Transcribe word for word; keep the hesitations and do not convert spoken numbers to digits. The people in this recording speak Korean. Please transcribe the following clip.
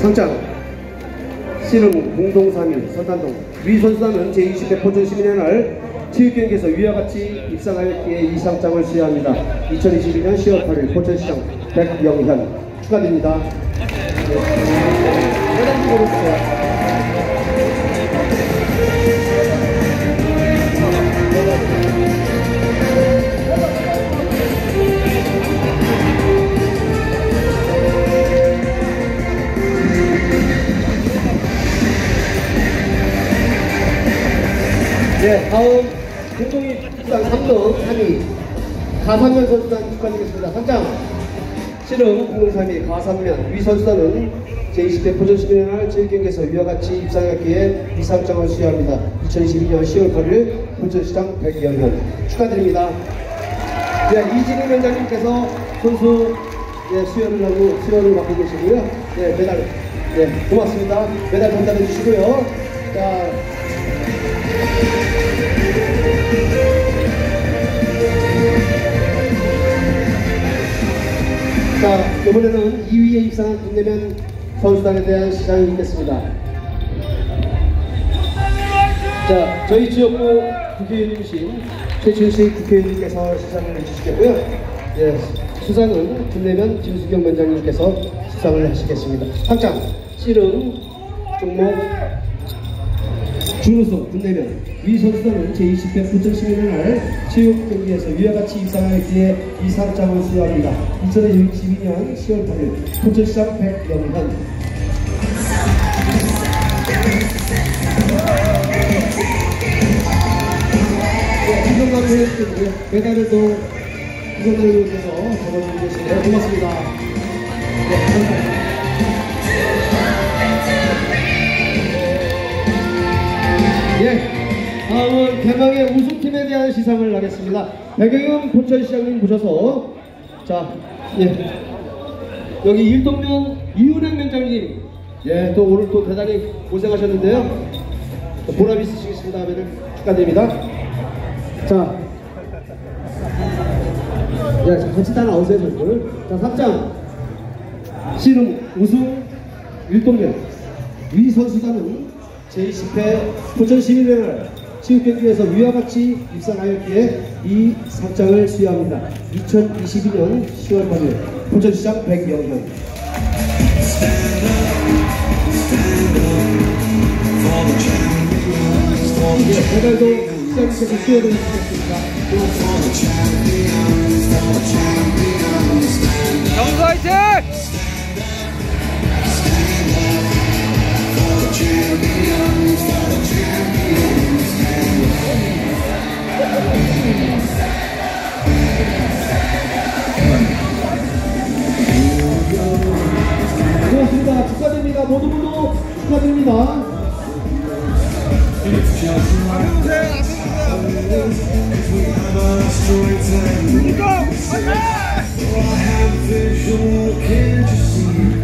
상장 씨름 공동 삼 위 선단동 위 선수단은 제이십 회 포천 시민의 날 체육경기에서 위와 같이 입상하였기에 이 상장을 수여합니다. 이천이십이 년 시월 팔 일 포천시장 백영현 축하드립니다. 회장 좀 고르세요. 네, 다음 공동이 입상 삼 등 삼 위 가삼면 선수단 축하드리겠습니다. 상장 씨름 공동 삼 위 가삼면 위 선수단은 제이십 회 포천시민의 날 체육경기에서 위와 같이 입상했기에 이 상장을 수여합니다. 이천이십이 년 시월 팔 일 포천시장 백영현 축하드립니다. 네, 이진희 위원장님께서 선수 네, 수여를 하고 수여를 받고 계시고요. 네, 메달 네, 고맙습니다. 메달 전달해 주시고요. 자. 자, 이번에는 이 위에 입상한 국내면 선수단에 대한 시상이 있겠습니다. 자, 저희 지역구 국회의원이신 최춘식 국회의원님께서 시상을 해주시겠고요. 예, 수상은 국내면 김수경 원장님께서 시상을 하시겠습니다. 상장 씨름 종목 준우승 국내면 위 선수단은 제이십 회 포천시민의 날 체육경기에서 위와 같이 입상하였기에 이 상장을 수여합니다. 이천이십이 년 시월 팔 일 포천시장 백영현 이정남 회원님께서 메달을 또 이정남 회원님께서 적어주고 계시네요. 고맙습니다. 네, 감사합니다. 예, 다음은 대망의 우승팀에 대한 시상을 하겠습니다. 백영현 포천시장님 모셔서 자, 예, 여기 일동면 이은행 위원장님, 예, 또 오늘 또 대단히 고생하셨는데요. 보람 있으시겠습니다. 하면은 축하드립니다. 자, 예, 같이 다 나오세요, 저들. 자, 상장 씨름 우승 일동면 위 선수단은 제이십 회 포천시민의 날 체육경기에서 위와 같이 입상하였기에 이 상장을 수여합니다. 이천이십이 년 시월 팔 일 포천시장 백영현 예, 메달도 시장님께서 수여를 해주셨습니다. 정수 화이팅! 고맙습니다. 축하드립니다. 모두 모두 축하드립니다. 이거! 화이팅!